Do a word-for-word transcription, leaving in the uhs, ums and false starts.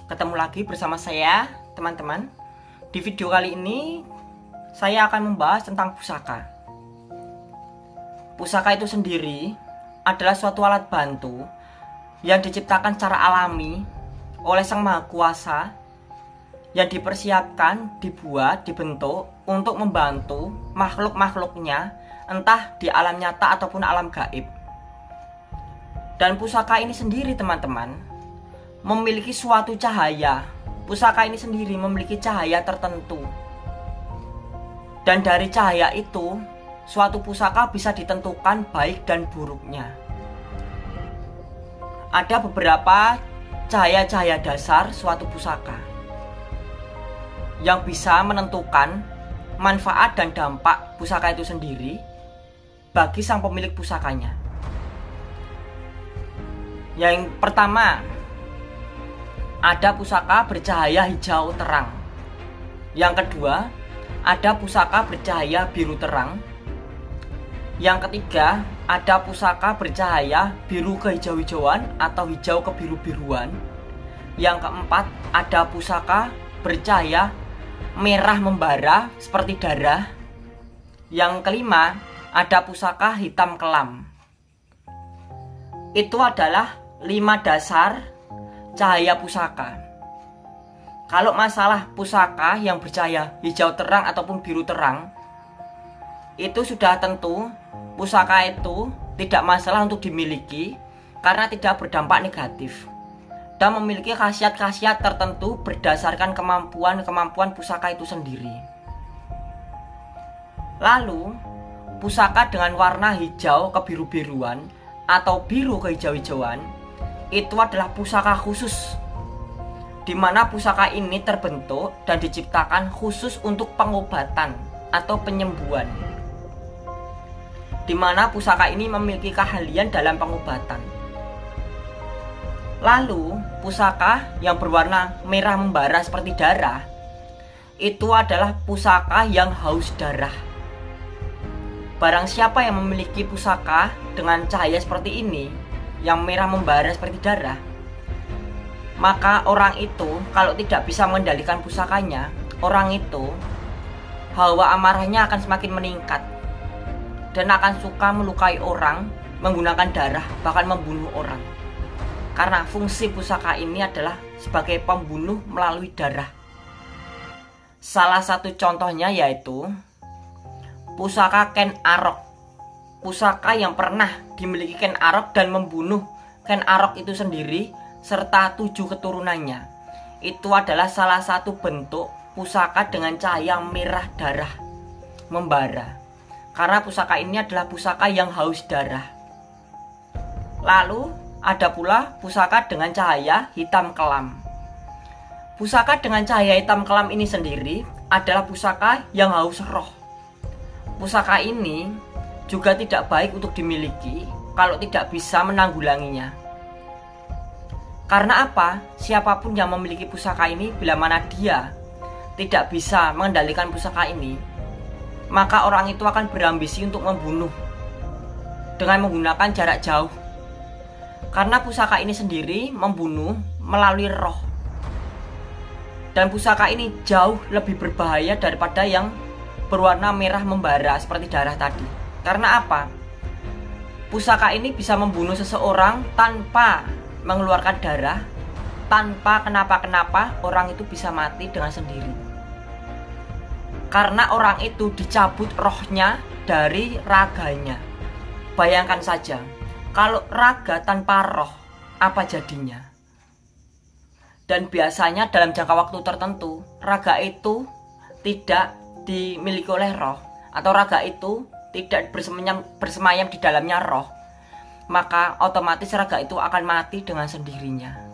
Ketemu lagi bersama saya, teman-teman. Di video kali ini saya akan membahas tentang pusaka. Pusaka itu sendiri adalah suatu alat bantu yang diciptakan secara alami oleh Sang Maha Kuasa, yang dipersiapkan, dibuat, dibentuk untuk membantu makhluk-makhluknya, entah di alam nyata ataupun alam gaib. Dan pusaka ini sendiri, teman-teman, memiliki suatu cahaya. Pusaka ini sendiri memiliki cahaya tertentu. Dan dari cahaya itu, suatu pusaka bisa ditentukan baik dan buruknya. Ada beberapa cahaya-cahaya dasar suatu pusaka yang bisa menentukan manfaat dan dampak pusaka itu sendiri bagi sang pemilik pusakanya. Yang pertama, ada pusaka bercahaya hijau terang. Yang kedua, ada pusaka bercahaya biru terang. Yang ketiga, ada pusaka bercahaya biru kehijau-hijauan atau hijau kebiru-biruan. Yang keempat, ada pusaka bercahaya merah membara seperti darah. Yang kelima, ada pusaka hitam kelam. Itu adalah lima dasar cahaya pusaka. Kalau masalah pusaka yang bercahaya hijau terang ataupun biru terang, itu sudah tentu pusaka itu tidak masalah untuk dimiliki karena tidak berdampak negatif dan memiliki khasiat-khasiat tertentu berdasarkan kemampuan-kemampuan pusaka itu sendiri. Lalu, pusaka dengan warna hijau kebiru-biruan atau biru kehijau-hijauan itu adalah pusaka khusus, di mana pusaka ini terbentuk dan diciptakan khusus untuk pengobatan atau penyembuhan, di mana pusaka ini memiliki keahlian dalam pengobatan. Lalu, pusaka yang berwarna merah membara seperti darah itu adalah pusaka yang haus darah. Barang siapa yang memiliki pusaka dengan cahaya seperti ini, yang merah membara seperti darah, maka orang itu kalau tidak bisa mengendalikan pusakanya, orang itu hawa amarahnya akan semakin meningkat dan akan suka melukai orang, menggunakan darah, bahkan membunuh orang. Karena fungsi pusaka ini adalah sebagai pembunuh melalui darah. Salah satu contohnya yaitu pusaka Ken Arok. Pusaka yang pernah dimiliki Ken Arok dan membunuh Ken Arok itu sendiri serta tujuh keturunannya. Itu adalah salah satu bentuk pusaka dengan cahaya merah darah membara, karena pusaka ini adalah pusaka yang haus darah. Lalu ada pula pusaka dengan cahaya hitam kelam. Pusaka dengan cahaya hitam kelam ini sendiri adalah pusaka yang haus roh. Pusaka ini juga tidak baik untuk dimiliki kalau tidak bisa menanggulanginya. Karena apa? Siapapun yang memiliki pusaka ini, bila mana dia tidak bisa mengendalikan pusaka ini, maka orang itu akan berambisi untuk membunuh dengan menggunakan jarak jauh. Karena pusaka ini sendiri membunuh melalui roh. Dan pusaka ini jauh lebih berbahaya daripada yang berwarna merah membara seperti darah tadi. Karena apa? Pusaka ini bisa membunuh seseorang tanpa mengeluarkan darah, tanpa kenapa-kenapa, orang itu bisa mati dengan sendiri. Karena orang itu dicabut rohnya dari raganya. Bayangkan saja, kalau raga tanpa roh, apa jadinya? Dan biasanya dalam jangka waktu tertentu, raga itu tidak dimiliki oleh roh, atau raga itu tidak bersemayam, bersemayam di dalamnya roh, maka otomatis raga itu akan mati dengan sendirinya.